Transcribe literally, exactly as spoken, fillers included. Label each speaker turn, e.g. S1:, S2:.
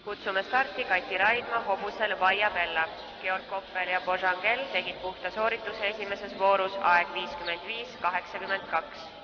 S1: Kutsume starti Kati Raidma hobusel Vaia Bella. Georg Koppel ja Božangel tegid puhta soorituse esimeses voorus aeg viiskümmend viis kaheksakümmend kaks.